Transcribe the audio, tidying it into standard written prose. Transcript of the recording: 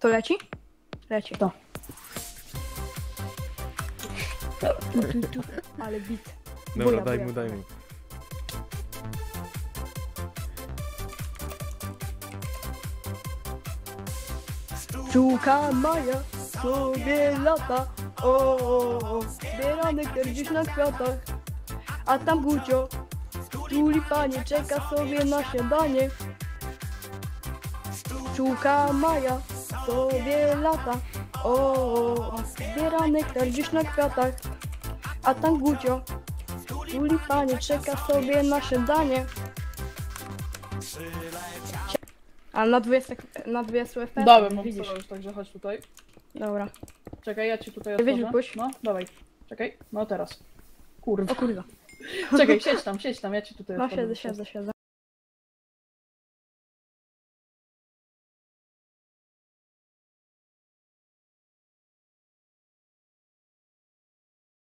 To leci? Leci. To. Ale bit. Dobra, Buja, daj buja. mu, daj mu. Pszczółka Maja sobie lata, o, zbiera nektar gdzieś na kwiatach, a tam Gucio, tulipanie, czeka sobie na śniadanie. Pszczółka Maja sobie lata, o, zbiera nektar gdzieś na kwiatach, a tam Gucio, tulipanie, czeka sobie na śniadanie. A na 20 FPS? Dobra, mam widzisz. już, także chodź tutaj. Dobra. Czekaj, ja ci tutaj Weź otworzę. wypuść. No, dawaj. Czekaj, no teraz. Kurwa. O kurwa. Czekaj, siedź tam, ja ci tutaj No otworzę. siedzę.